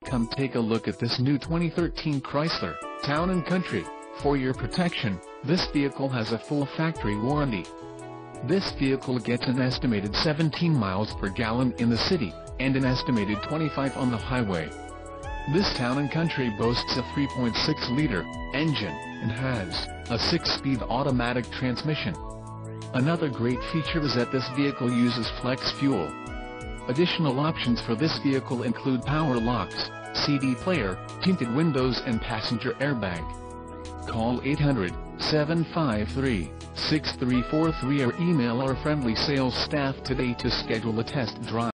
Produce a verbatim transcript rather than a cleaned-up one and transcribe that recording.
Come take a look at this new twenty thirteen Chrysler Town and Country. For your protection, this vehicle has a full factory warranty. This vehicle gets an estimated seventeen miles per gallon in the city, and an estimated twenty-five on the highway. This Town and Country boasts a three point six liter engine, and has a six-speed automatic transmission. Another great feature is that this vehicle uses flex fuel. Additional options for this vehicle include power locks, C D player, tinted windows and passenger airbag. Call eight hundred, seven five three, six three four three or email our friendly sales staff today to schedule a test drive.